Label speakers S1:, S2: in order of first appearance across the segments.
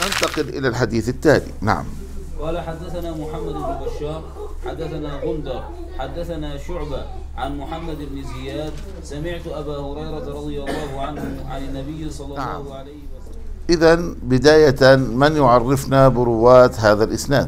S1: ننتقل إلى الحديث التالي. نعم.
S2: قال حدثنا محمد بن بشار حدثنا غندر حدثنا شعبة عن محمد بن زياد سمعت أبا هريرة رضي الله عنه عن النبي صلى الله عليه وسلم.
S1: إذن بداية من يعرفنا برواة هذا الإسناد؟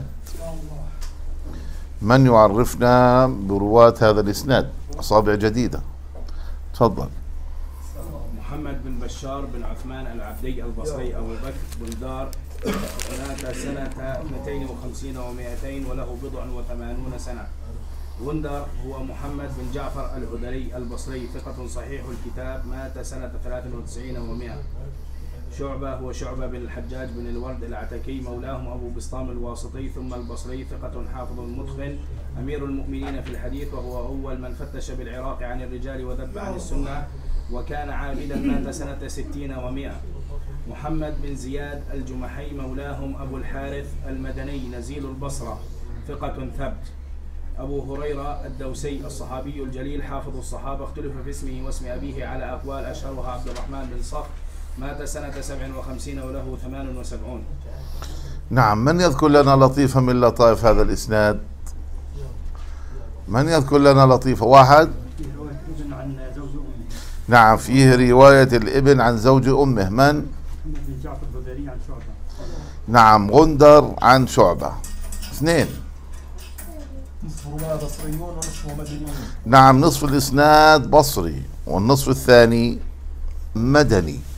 S1: من يعرفنا برواة هذا الإسناد؟ أصابع جديدة. تفضل.
S3: محمد بن بشار بن عثمان العبدي البصري أبو بكر بن دار مات سنة 52 و200 وله بضع و80 سنة. غندر هو محمد بن جعفر العدلي البصري ثقة صحيح الكتاب مات سنة 93 و100. شعبة هو شعبة بن الحجاج بن الورد العتكي مولاهم أبو بسطام الواسطي ثم البصري ثقة حافظ متقن أمير المؤمنين في الحديث وهو أول من فتش بالعراق عن الرجال وذب عن السنة وكان عابدا مات سنة 60 و100. محمد بن زياد الجمحي مولاهم أبو الحارث المدني نزيل البصرة ثقة ثبت. أبو هريرة الدوسي الصحابي الجليل حافظ الصحابة اختلف في اسمه واسم أبيه على أقوال أشهرها عبد الرحمن بن صخر مات سنة 57 وله 78.
S1: نعم. من يذكر لنا لطيفة من لطائف هذا الإسناد؟ من يذكر لنا لطيفة؟ واحد. نعم، فيه رواية الابن عن زوج أمه. من؟ نعم، غندر عن شعبة. اثنين. نعم، نصف الإسناد بصري والنصف الثاني مدني.